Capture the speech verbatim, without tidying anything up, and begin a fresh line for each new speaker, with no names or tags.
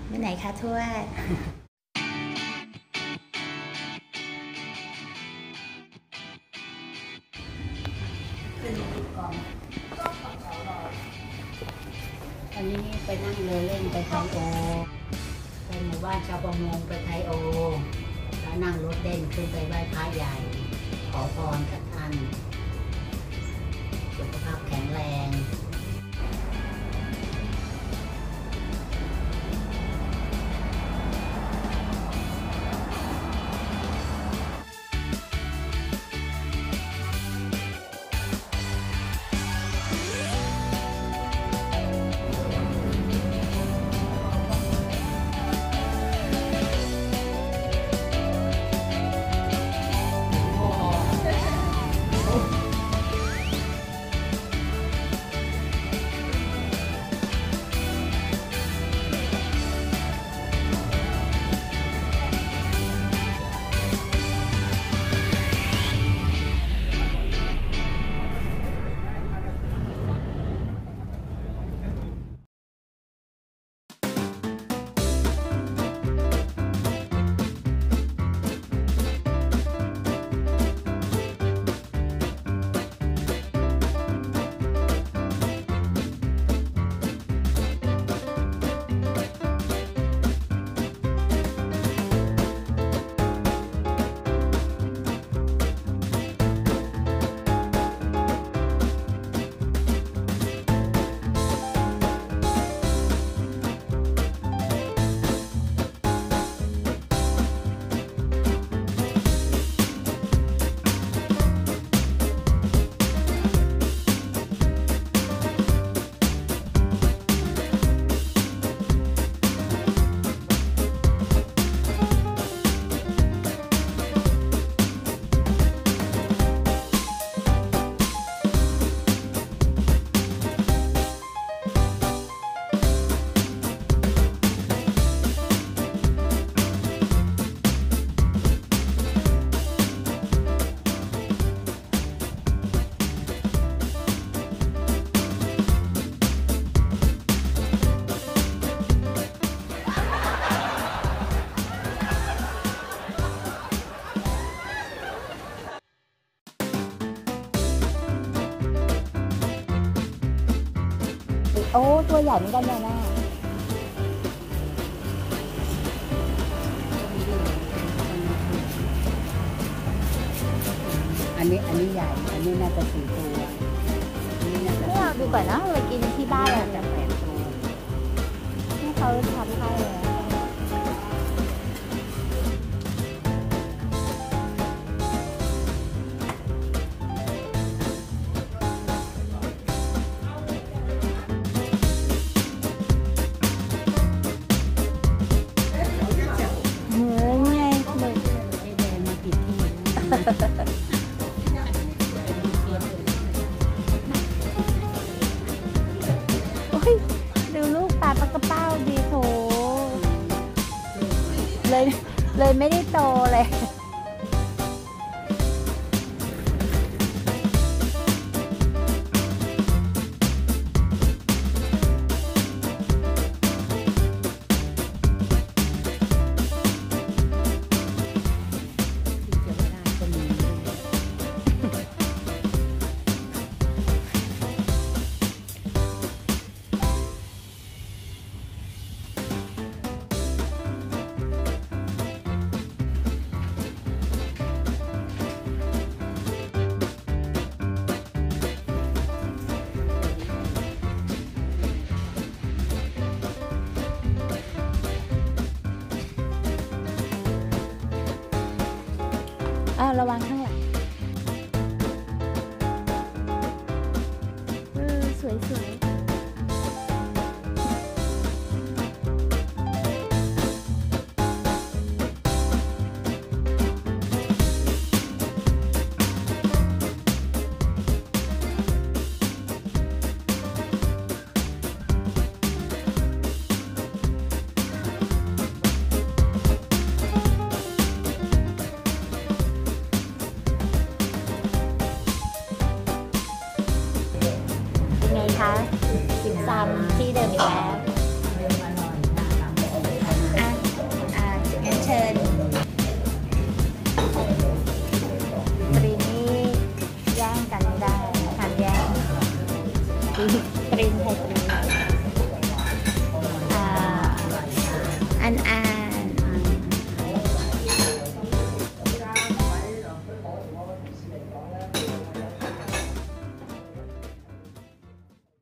ไปไหนคะทวด
วันนี้ไปนั่งเรือเล่นไปไทโอไปหมู่บ้านชาวประมงไปไทโอแล้วนั่งรถเล่นขึ้นไปไหว้พระใหญ่ขอพรกับท่านสุขภาพแข็งแรง
โอ้ตัวใหญ่เหมือนกันเนี่ยนะ
อันนี้อันนี้ใหญ่อันนี้น่าจะสี่ตัวนี่น่าจะ
ไม่เอาดีกว่านะไปกินที่บ้าน
น่า
อะ
จะแปดตัว
ให้เขาทำให้เลยเหมือนไงหนึ่ง
ไอ้แดงมาผิดที่
โอ้ยดูลูกตาปลากระเป้าดีโถเลยเลยไม่ได้โตเลยอ้าวระวังข้างหลังเออสวยๆตรีหก